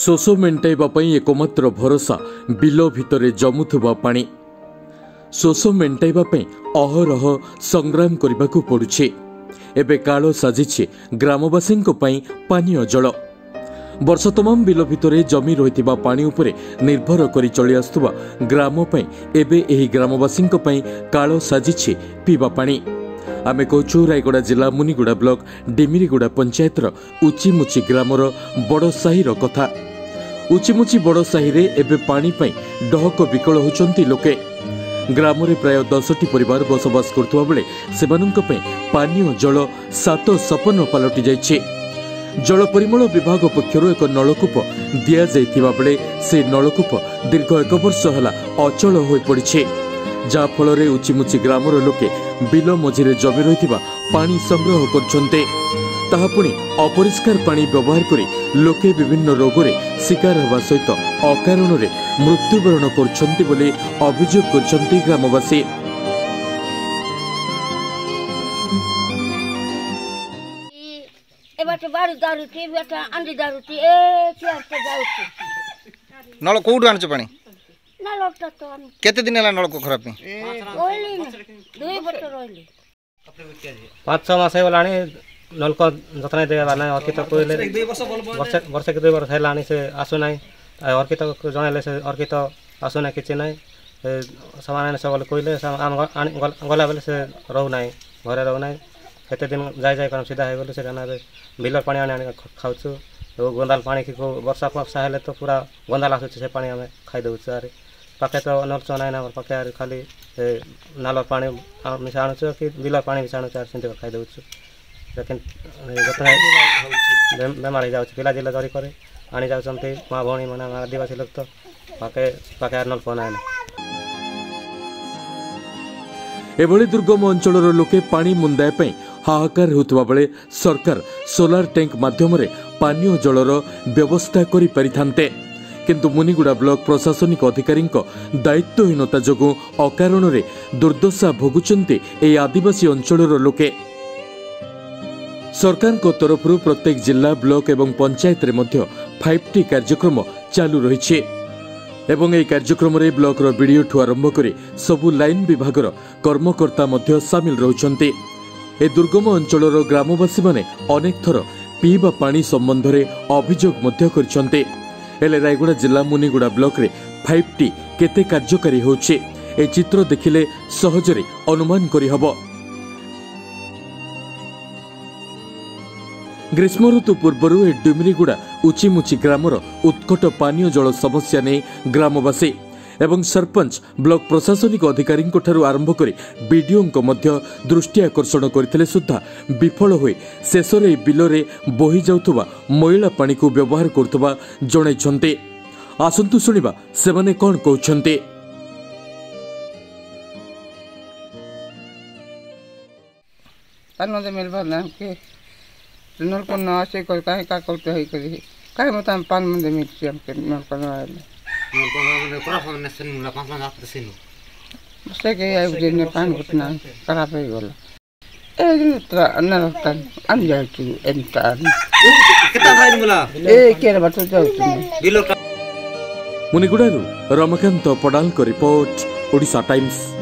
शोष मेटाइबा एकमात्र भरोसा बिल भितर जमुवा पानी। शोष मेटाइबा अहरह संग्राम करने को पड़ुछे। एबे काल साजिछे ग्रामवासी पानीय जल। वर्ष तमाम बिल भितर जमी रही पानी उपरे निर्भर करी चली आसुवा ग्राम एबे एही ग्रामवासी काल साजिछे पीवा पानी। आमे कहूँ रायगड़ा जिला मुनिगुड़ा ब्लॉक डिमिरीगुड़ा पंचायतर उचिमुची ग्रामर बड़साही कथा। उचिमुची बड़साही रे एबे पानी पाई डहक विकल होचंती लोके। ग्राम रे प्राय 10टी परिवार बसवास करथुवा बेले सेमानंक पई पानीय जल सात सपन पलटि जाइछे। जल परिमल विभाग पक्षरु एक नलकूप दिया जाइथिबा बेले से नलकूप दीर्घ 1 वर्ष होला अचल होई पड़िछे। जा फल उचिमुची ग्रामर लोके बिल मझिरे जमी रही पानी संग्रह करछन्ते। ताहा पुणी अपरिष्कार पानी व्यवहार करी लोके विभिन्न रोगरे शिकार होगा सहित अकारण मृत्युवरण करछन्ते बोली अभियोग करछन्ते ग्रामवासी। नल कोउड आनछ पानी केते दिन होला नल को खराब में 5-6 मास होलानी नल को जतने देबा नै और कित कोइले वर्ष के 2 वर्ष हैलानी से आसु नै और कित जणाले से और कित आसु नै किछ नै सामान सब कोइले गला बेले से रहु नै घरे रहु नै केते दिन जाय करम सीधा है बोले से गाना बिलर पानी आने खाउछु तो गोंदाल पानी की वर्षा फर्षा हेले तो पूरा गोंदाल आसु से पानी हमें खाइ दउ छ। पाके तो नल चनाय ना पाके खाली नाल पानी मिसाणु छ कि बिलर पानी मिसाणु छ सिंध खाइ दउ छ। लेकिन जतने बेमार जाउ छ पिला जिला जरी करे आनी जाउ छन्ते मां भणी मना आदिवासी लोग तो पाके नल पानी आने। एभली दुर्गम अंचलर लोके पानी मुंदाय पई हाहाकार होतबा बेले सरकार सोलार टैंक माध्यम पानीय जलर व्यवस्था करि परिथान्ते। किंतु मुनिगुड़ा ब्लॉक प्रशासनिक अधिकारी दायित्वहीनता जोगु अकारण दुर्दशा भोगुचंती ए आदिवासी अंचलर लोके। सरकार को तरफ प्रत्येक जिला ब्लॉक एवं पंचायत रे मध्य 5T कार्यक्रम चालू रही एवं ए कार्यक्रम रे ब्लॉक रो वीडियो ठु आरंभ करी सबु लाइन विभागर कर्मकर्ता मध्य सामिल रहउचंती। ए दुर्गम अंचलर ग्रामवासी माने अनेक थर पीवा पानी संबंध रे अभियोग मध्य करछन्ते। एले रायगड़ा जिला मुनिगुड़ा ब्लॉक रे 5T केते कार्यकारी होचे ए चित्र देखिले सहजरे अनुमान करि हबो। ग्रीष्म ऋतु पूर्वर ए डिमिरीगुड़ा उचिमुची ग्रामर उत्कट पानीय जल समस्या ने ग्रामवासी एवं सरपंच ब्लॉक प्रशासनिक अधिकारी आरंभ कर बीडीओ दृष्टि आकर्षण करथिले सुद्धा विफल होई शेष बिल रे बोही जाउथबा मैला पानी को व्यवहार करथबा जणाइछन्ते। आसंतु सुनिबा सेमाने कोन कहउछन्ते। पानी मिलबा ना के नल को ना से कोई काहे का करते है करी काहे मत हम पानी में मिलছি हमके नल को ना बस के आई दिन पानी उतना खराब है बोला ए तो नल तन अन जाए तू एंता कितना भाई मुला ए के बात जाऊ मुनिगुड़ा रमाकांत पडाल को रिपोर्ट ओडिशा टाइम्स।